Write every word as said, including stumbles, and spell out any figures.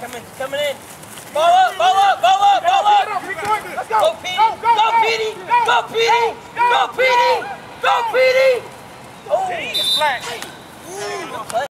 coming, coming in. Ball up, ball up, ball up, ball up. Let's go. Go, Petey. Go, Petey. Go, Petey. Go, Petey. Go, Petey. Oh, flat.